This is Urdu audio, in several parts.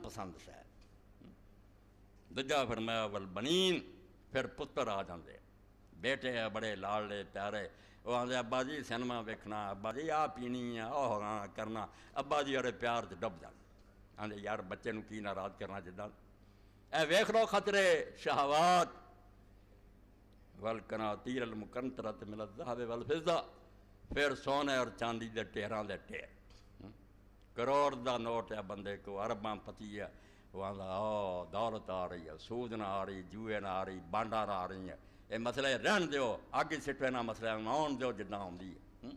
پسند شاید. دجا فرمایا والبنین، پھر پتر آ جاندے، بیٹے بڑے لاڑے پیارے. وہ آدھے ابا جی سینما ویکھنا، ابا جی آ پینی ہے، آ کرنا، ابا جی اڑے پیار تے ڈب جان. آدھے یار بچے نو کی ناراض کرنا جداں. اے ویکھ لو خطرے شہوات. والقناطیر المقنطرۃ من الذهب والفضہ، پھر سونے اور چاندی دے ٹیراں دے ٹیر. کروڑ دا نوٹ ہے بندے کو، ارباں پتی ہے. وہ آدھا دولت آ رہی ہے، سود نہ آ رہی، جوئے نہ آ رہی، بانڈا نہ آ رہی ہیں. یہ مسئلے رہن دیو، آگے سٹوے نہ مسئلے آن دیو جداں آندی ہے.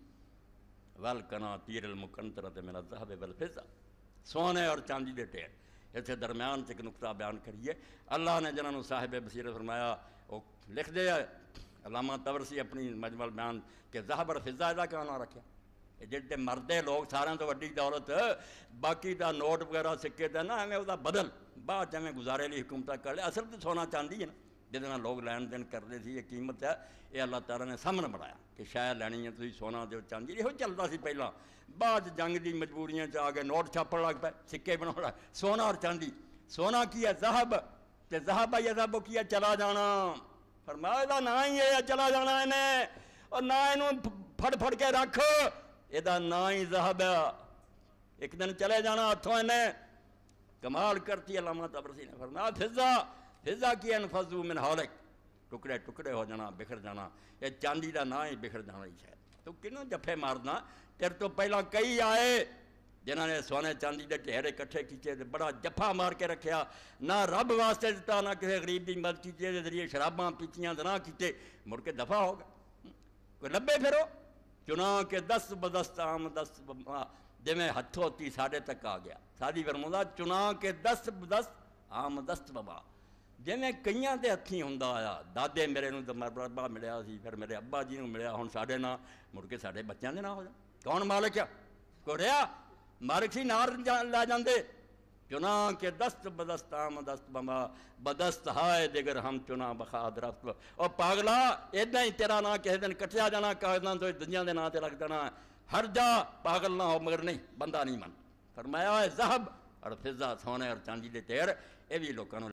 والقناطیر المقنطرۃ من الذهب والفضہ، سونے اور چاندی دے ٹیر. اسے درمیان سے ایک نقطہ بیان کریے. اللہ نے جنہوں صاحب بصیرت فرمایا وہ لکھ دے علامہ طبرسی اپنی مجمع بیان کہ ذہب اور فضہ دا کیوں نہ رکھیا. جڑے مردے لوگ سارے تو وڈی دولت باقی دا نوٹ وغیرہ سکے دا نا ایویں دا بدل بعد جویں گزارے لی حکومت کر لے. اصل تو سونا چاندی ہے نا جہدے نال لوگ لین دین کرتے تھی. یہ قیمت ہے، یہ اللہ تعالیٰ نے سامنے بنایا کہ شاید لینی ہے تھی سونا دیو چاندی. یہ چلتا سی پہلا، بعد جنگ دی مجبوریاں آ گئے نوٹ چھاپن لگ پے، سکے بنا. سونا اور چاندی، سونا کی ہے ذہب، تے ذہب ہے ذہب کی ہے چلا جانا. فرمایا دا نا ہی ہے چلا جانا انہیں، اور نہ انہوں پھڑ پھڑ کے رکھ، یہ نا ہی ذہب ہے ایک دن چلے جانا ہاتھوں انہیں. کمال کرتی علامہ طبرسی نے فرمایا فضہ کی انفضو من حولک، ٹکڑے ٹکڑے ہو جانا، بکھر جانا. یہ چاندی دا نا ہی بکھر جانا ہی شاید. تو کنوں جفے مارنا، تیرے تو پہلا کئی آئے جنہوں نے سونے چاندی دے ڈھیر اکٹھے کیتے، بڑا جفا مار کے رکھیا. نہ رب واسطے دیتا، نہ کسی غریب دی مدد کیتے، دے ذریعے شراباں پیتیاں نہ کیتے، مڑ کے دفع ہو گئے. کوئی لبے پھرو چنا کے دست بدست آم دست جویں ہتھ ہوتی ساڈے تک آ گیا. سادی فرماؤندا چنا کے دست بدست آم دست بابا، جویں کئیاں دے ہتھیں ہوندا آیا. دادے میرے نوں تے مربا ملیا سی، پھر میرے ابا جی نوں ملیا، ہن ساڈے نال مڑ کے ساڈے بچیاں دے نال ہو جائے. کون مالک ہے؟ کوئی رہا مالک سی نار لے جاندے. چنا کے دست بدست آم دست بما بدست ہائے دیگر ہم چنا بخا درخت. اور پاگلا ادھا ہی تیرا نا کسی دن کٹیا جانا کاغذاں تو دنیا دے نا تے لگ جانا. ہر جا پاگل نہ ہو مگر نہیں بندہ نہیں من. فرمایا ہے ذہب اور فضہ سونے اور چاندی دے ٹیر، یہ بھی لوگوں